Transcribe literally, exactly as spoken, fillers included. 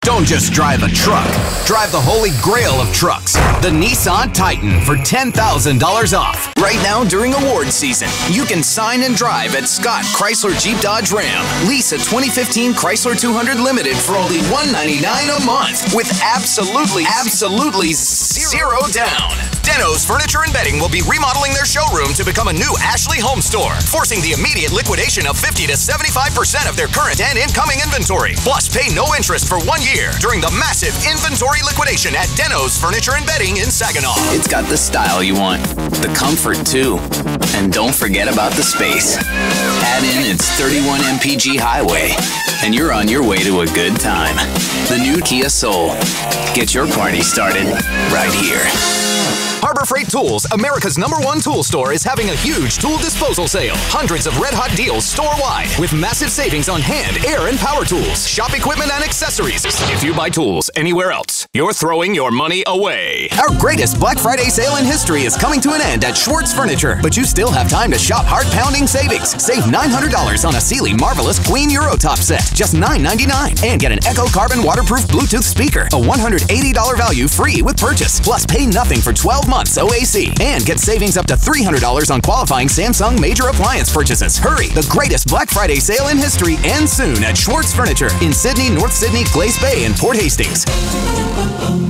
Don't just drive a truck. Drive the holy grail of trucks, the Nissan Titan, for ten thousand dollars off. Right now during award season, you can sign and drive at Scott Chrysler Jeep Dodge Ram. Lease a twenty fifteen Chrysler two hundred Limited for only one hundred ninety-nine dollars a month with absolutely, absolutely zero down. Deno's Furniture and Bedding will be remodeling their showroom to become a new Ashley Home Store, forcing the immediate liquidation of fifty to seventy-five percent of their current and incoming inventory. Plus, pay no interest for one year during the massive inventory liquidation at Deno's Furniture and Bedding in Saginaw. It's got the style you want, the comfort too, and don't forget about the space. Add in its thirty-one M P G highway, and you're on your way to a good time. The new Kia Soul. Get your party started right here. Harbor Freight Tools, America's number one tool store, is having a huge tool disposal sale. Hundreds of red-hot deals store-wide with massive savings on hand, air, and power tools, shop equipment, and accessories. If you buy tools anywhere else, you're throwing your money away. Our greatest Black Friday sale in history is coming to an end at Schwartz Furniture, but you still have time to shop heart-pounding savings. Save nine hundred dollars on a Sealy Marvelous Queen Eurotop set, just nine ninety-nine, and get an Echo Carbon waterproof Bluetooth speaker, a one hundred eighty dollars value free with purchase. Plus, pay nothing for twelve months O A C, and get savings up to three hundred dollars on qualifying Samsung major appliance purchases. Hurry! The greatest Black Friday sale in history ends soon at Schwartz Furniture in Sydney, North Sydney, Glace Bay, and Port Hastings.